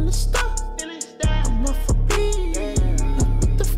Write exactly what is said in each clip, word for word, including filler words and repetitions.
Feeling stuck, I'm off a beat. What the f?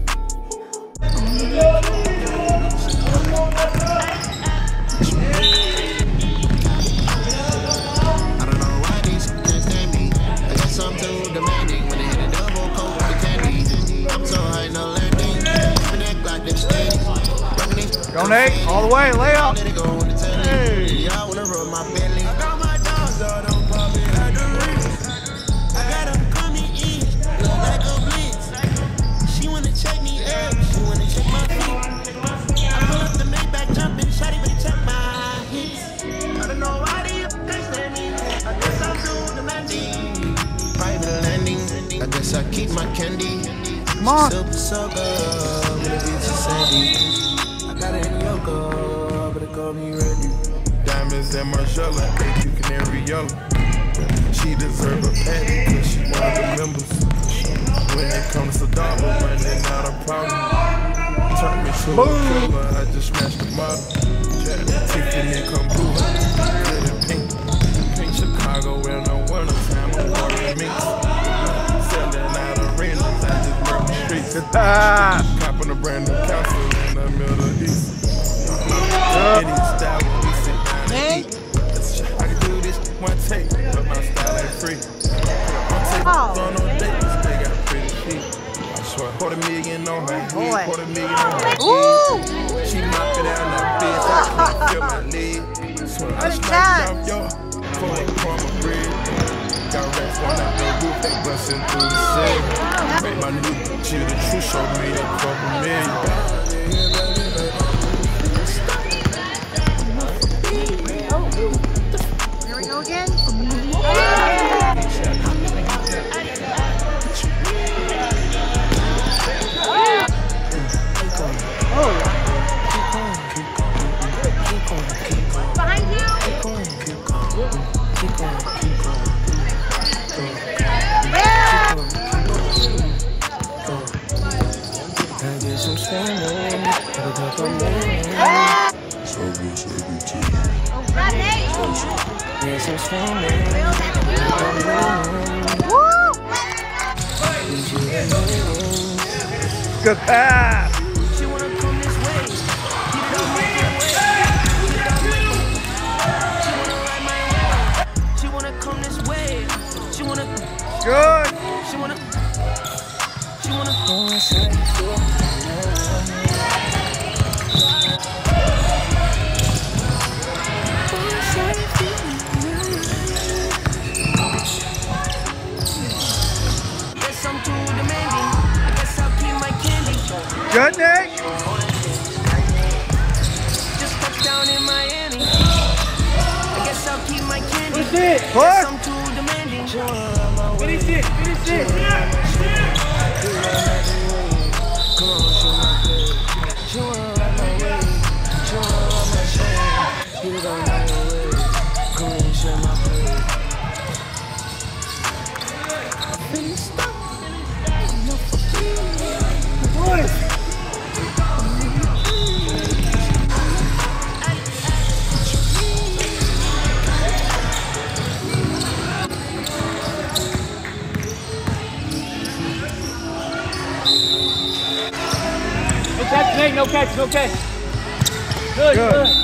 I don't know why these things stand me. I guess I'm too demanding when they hit a double coat with the candy. I'm so high, no landing. Connect like them steady. Go Nate, all the way, lay up. Hey. I wanna rub my belly. I got my dogs, so don't pop it at the wrist. I got them coming in, look like a blitz. She wanna check me up, she wanna check my feet. I pull up the Maybach jumping, shawty wanna check my hits. I don't know why they can't stand me. I guess I'm doing the landing. Private landing, I guess I keep my candy. Come on. Super sucker, with a bitch is sandy. Got it in Yoko, but it call me ready. Diamonds and Marcella, A Q Canary Yellow. She deserve a patty, cause she one of the members. When it comes to dollar, running not a problem. Turn me to a killer, I just smashed the model. Tiffany come blue, red and pink. Pink Chicago, in the winter time, I'm watering mix. Selling out arenas, I just work the streets. Copping a brand new castle in the Middle East. Any style when we sit down and eat. I can do this one take, but my style ain't free. One take, on no dates, they got pretty feet. I swear, quarter million on her head, quarter million on her head. She knocked it out that bitch, I can't feel my leg. I swear, I sniped off your for a crumb of bread. Got rats one out the roof, they bustin' through the cell. Make my new chill, the truth show me a couple million. Here we go again. Behind you. Good pass. She wanna come this way. Get it up, make it way. Get it up, make it. She wanna ride my way. She wanna come this way. She wanna. Good. She wanna. She wanna go inside. Guess I'm too demanding. I guess I'll keep my candy. Good, Nick. Just touched down in Miami. I guess I'll keep my candy. Push it. Guess Push. I'm too demanding. Finish it. Finish it. Come on, show my play. Show her right my way. Show her right my shame. Get it on my way. Come on, show my play. Feeling stuck. I'm off a beat. Boys. No catch, Nate, no catch, no catch. Good, good. good.